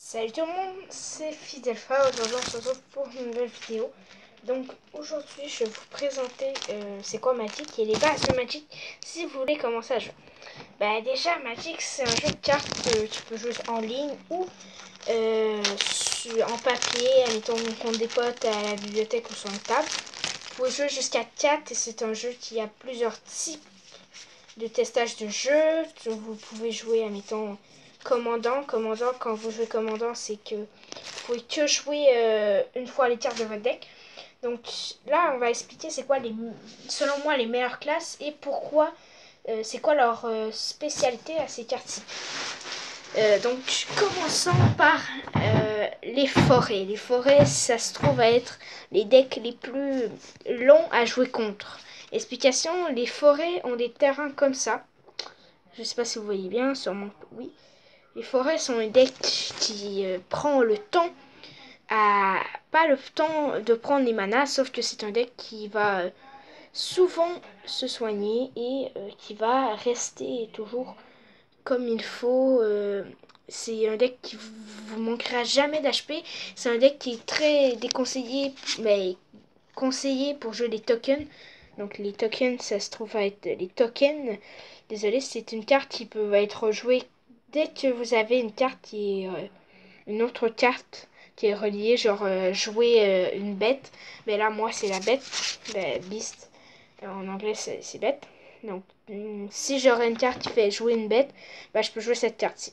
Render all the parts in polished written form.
Salut tout le monde, c'est Fidelfa. Aujourd'hui on se retrouve pour une nouvelle vidéo. Donc aujourd'hui je vais vous présenter c'est quoi Magic et les bases de Magic si vous voulez commencer à jouer. Bah déjà Magic c'est un jeu de cartes que tu peux jouer en ligne ou en papier, admettons contre des potes à la bibliothèque ou sur une table. Vous pouvez jouer jusqu'à 4 et c'est un jeu qui a plusieurs types de testage de jeu. Vous pouvez jouer admettons commandant, quand vous jouez commandant, c'est que vous pouvez que jouer une fois les cartes de votre deck. Donc là, on va expliquer c'est quoi selon moi les meilleures classes et pourquoi, c'est quoi leur spécialité à ces cartes-ci. Donc commençons par les forêts. Les forêts, ça se trouve à être les decks les plus longs à jouer contre. Explication, les forêts ont des terrains comme ça. Je sais pas si vous voyez bien, sûrement oui. Les forêts sont un deck qui prend le temps pas le temps de prendre les manas, sauf que c'est un deck qui va souvent se soigner et qui va rester toujours comme il faut. C'est un deck qui vous manquera jamais d'HP. C'est un deck qui est très déconseillé, mais conseillé pour jouer les tokens. Donc les tokens, ça se trouve à être les tokens. Désolé, c'est une carte qui peut être jouée dès que vous avez une carte qui est une autre carte qui est reliée, genre jouer une bête. Mais là, moi, c'est la bête, beast. En anglais, c'est bête. Donc, si j'aurais une carte qui fait jouer une bête, bah, je peux jouer cette carte-ci.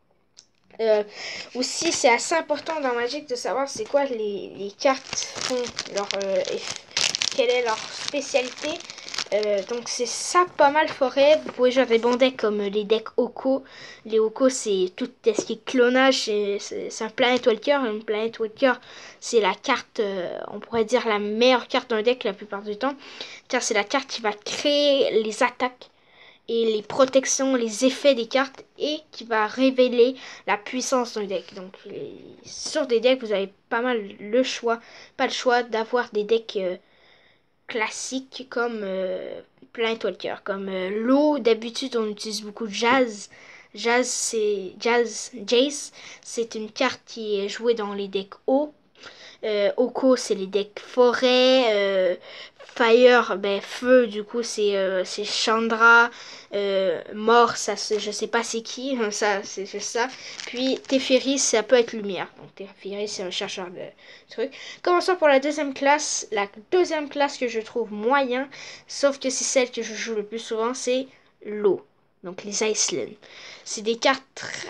Aussi, c'est assez important dans Magic de savoir c'est quoi les cartes font, quelle est leur spécialité. Donc c'est ça pas mal forêt. Vous pouvez jouer des bons decks comme les decks Oko. Les Oko c'est tout ce qui est clonage. C'est un Planet Walker. Une Planet Walker c'est la carte, on pourrait dire la meilleure carte d'un deck la plupart du temps. Car c'est la carte qui va créer les attaques et les protections, les effets des cartes et qui va révéler la puissance d'un deck. Donc sur des decks vous avez pas mal le choix, pas le choix d'avoir des decks classiques comme Planet Walker, comme l'eau. D'habitude on utilise beaucoup de Jace. Jace, c'est une carte qui est jouée dans les decks eau. Oko c'est les decks forêt. Fire, feu, du coup c'est Chandra. Mort, ça je sais pas c'est qui, ça c'est juste ça. Puis Teferi, ça peut être lumière. Donc Teferi c'est un chercheur de trucs. Commençons pour la deuxième classe. La deuxième classe que je trouve moyen, sauf que c'est celle que je joue le plus souvent, c'est l'eau. Donc les Iceland. C'est des cartes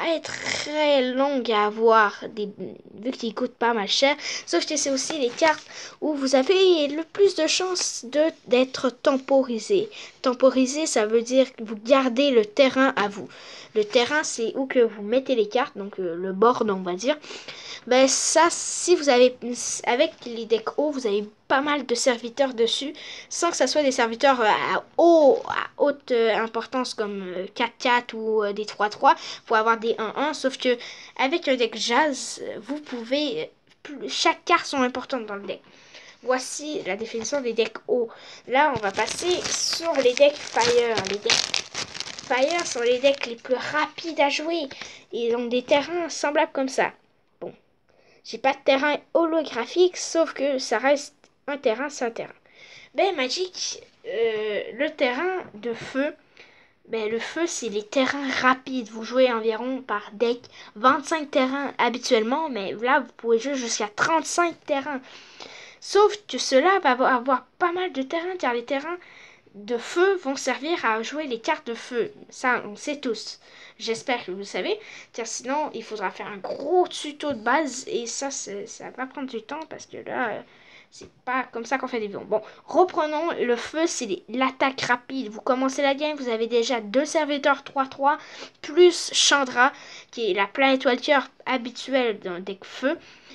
très longues à avoir, vu qu'ils coûtent pas mal cher. Sauf que c'est aussi les cartes où vous avez le plus de chances d'être temporisé. Temporisé, ça veut dire que vous gardez le terrain à vous. Le terrain, c'est où que vous mettez les cartes, donc le board, on va dire. Ça, si vous avez, avec les decks hauts, vous avez pas mal de serviteurs dessus, sans que ça soit des serviteurs à haute importance comme 4-4 ou des 3-3, pour avoir des 1-1, sauf que avec un deck Jazz, vous pouvez, chaque carte sont importantes dans le deck. Voici la définition des decks hauts. Là, on va passer sur les decks Fire. Les decks Fire sont les decks les plus rapides à jouer et ont des terrains semblables comme ça. Bon, j'ai pas de terrain holographique, sauf que ça reste un terrain, c'est un terrain. Magic, le terrain de feu, le feu, c'est les terrains rapides. Vous jouez environ par deck 25 terrains habituellement, mais là, vous pouvez jouer jusqu'à 35 terrains. Sauf que cela va avoir pas mal de terrains, car les terrains de feu vont servir à jouer les cartes de feu. Ça, on sait tous. J'espère que vous le savez, car sinon, il faudra faire un gros tuto de base, et ça va prendre du temps, parce que là, c'est pas comme ça qu'on fait des vidéos. Bon, reprenons. Le feu, c'est l'attaque rapide. Vous commencez la game, vous avez déjà 2 serviteurs 3-3, plus Chandra, qui est la Planet Walker habituelle d'un deck feu.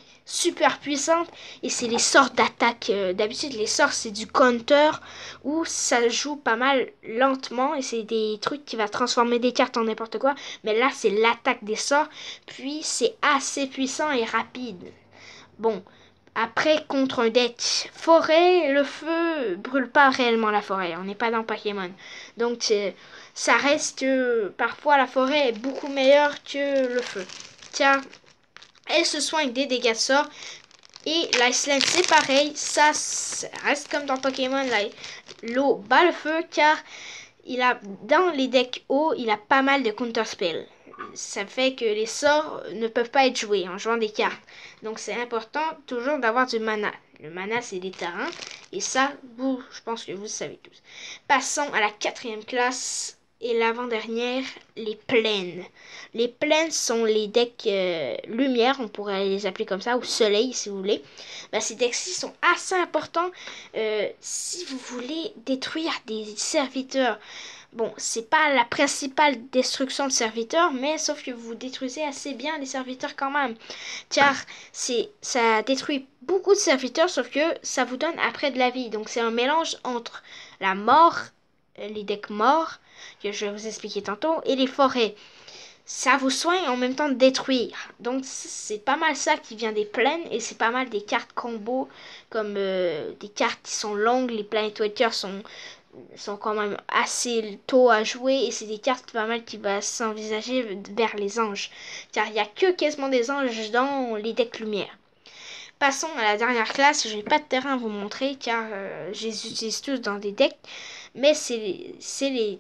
Super puissante, et c'est les sorts d'attaque. D'habitude les sorts c'est du counter où ça joue pas mal lentement et c'est des trucs qui va transformer des cartes en n'importe quoi, mais là c'est l'attaque des sorts, puis c'est assez puissant et rapide. Bon, après contre un deck forêt, le feu brûle pas réellement la forêt, on n'est pas dans Pokémon, donc ça reste que parfois la forêt est beaucoup meilleure que le feu, car Elle se soigne des dégâts de sort. Et l'Iceland c'est pareil, ça reste comme dans Pokémon, l'eau bat le feu car il a dans les decks eau, il a pas mal de counterspell. Ça fait que les sorts ne peuvent pas être joués en jouant des cartes. Donc c'est important toujours d'avoir du mana. Le mana c'est des terrains et ça, je pense que vous le savez tous. Passons à la 4e classe. Et l'avant-dernière, les plaines. Les plaines sont les decks lumière, on pourrait les appeler comme ça, ou soleil si vous voulez. Ces decks-ci sont assez importants si vous voulez détruire des serviteurs. Bon, c'est pas la principale destruction de serviteurs, mais sauf que vous détruisez assez bien les serviteurs quand même. Car ça détruit beaucoup de serviteurs, sauf que ça vous donne après de la vie. Donc c'est un mélange entre la mort, les decks morts, que je vais vous expliquer tantôt, et les forêts. Ça vous soigne en même temps de détruire. Donc c'est pas mal ça qui vient des plaines, et c'est pas mal des cartes combo, comme des cartes qui sont longues. Les Planet Walkers sont quand même assez tôt à jouer, et c'est des cartes pas mal qui va s'envisager vers les anges. Car il n'y a que quasiment des anges dans les decks lumière. Passons à la dernière classe. Je n'ai pas de terrain à vous montrer car je les utilise tous dans des decks. Mais c'est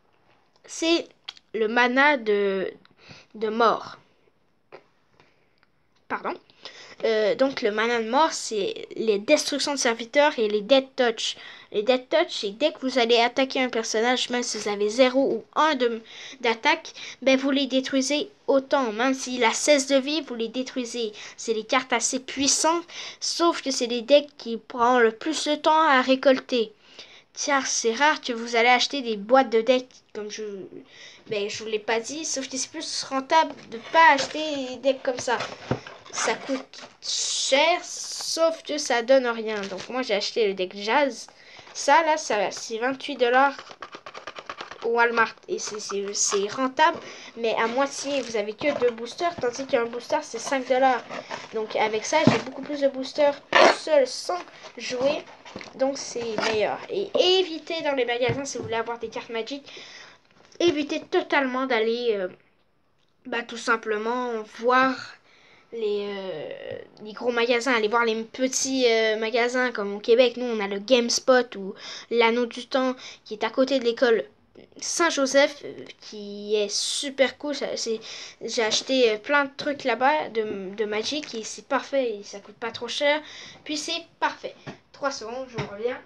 le mana de mort. Pardon. Donc le mana de mort, c'est les destructions de serviteurs et les dead touch. Les dead touch, c'est dès que vous allez attaquer un personnage, même si vous avez 0 ou 1 d'attaque, vous les détruisez autant. Même s'il a 16 de vie, vous les détruisez. C'est des cartes assez puissantes, sauf que c'est des decks qui prennent le plus de temps à récolter. Car c'est rare que vous allez acheter des boîtes de decks, comme je vous l'ai pas dit, sauf que c'est plus rentable de pas acheter des decks comme ça. Ça coûte cher, sauf que ça donne rien. Donc moi j'ai acheté le deck Jazz. Ça là, c'est 28$ au Walmart. Et c'est rentable, mais à moitié. Vous avez que 2 boosters, tandis qu'un booster c'est 5$. Donc avec ça, j'ai beaucoup plus de boosters seul sans jouer. Donc c'est meilleur. Et évitez dans les magasins, si vous voulez avoir des cartes magiques, évitez totalement d'aller tout simplement voir les gros magasins. Allez voir les petits magasins comme au Québec. Nous on a le GameSpot ou l'Anneau du Temps qui est à côté de l'école Saint-Joseph, qui est super cool. J'ai acheté plein de trucs là-bas de Magic et c'est parfait et ça coûte pas trop cher, puis c'est parfait. 3 secondes, je reviens.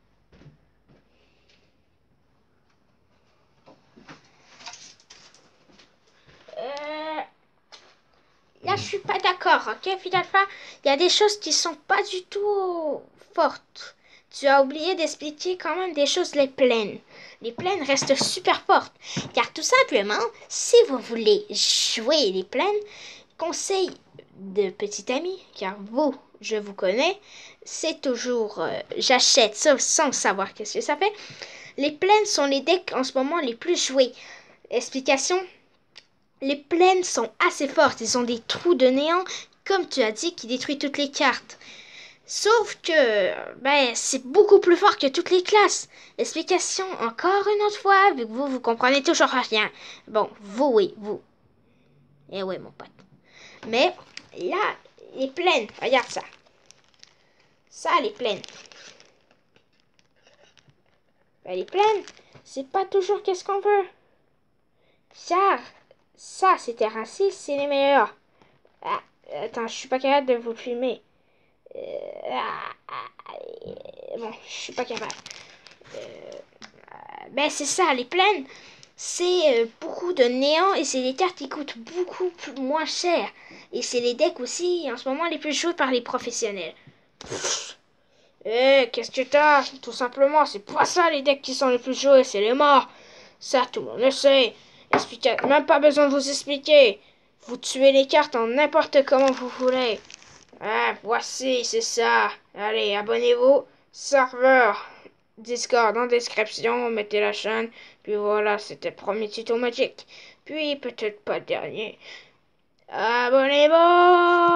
Là je suis pas d'accord, ok Fidalfa, il y a des choses qui sont pas du tout fortes. Tu as oublié d'expliquer quand même des choses les plaines. Les plaines restent super fortes. Car tout simplement, si vous voulez jouer les plaines, conseil de petit ami, car vous, je vous connais, c'est toujours j'achète sauf sans savoir qu'est-ce que ça fait. Les plaines sont les decks en ce moment les plus joués. Explication, les plaines sont assez fortes. Ils ont des trous de néant, comme tu as dit, qui détruisent toutes les cartes. Sauf que c'est beaucoup plus fort que toutes les classes. Explication encore une autre fois, vu que vous comprenez toujours rien. Bon, vous, oui, vous. Eh ouais, mon pote. Mais là, les plaines, regarde ça. Ça, les plaines. Les plaines, c'est pas toujours qu'est-ce qu'on veut. Car ça, c'est terrain 6, c'est les meilleurs. Ah, attends, je suis pas capable de vous filmer. Bon, je suis pas capable. C'est ça, les plaines, c'est beaucoup de néant et c'est des cartes qui coûtent beaucoup moins cher. Et c'est les decks aussi, en ce moment, les plus joués par les professionnels. Qu'est-ce que t'as? Tout simplement, c'est pas ça les decks qui sont les plus joués, c'est les morts. Ça, tout le monde le sait. Même pas besoin de vous expliquer. Vous tuez les cartes en n'importe comment vous voulez. Ah, voici, c'est ça. Allez, abonnez-vous. Serveur Discord en description, mettez la chaîne. Puis voilà, c'était le premier tuto Magic. Puis peut-être pas le dernier. Abonnez-vous!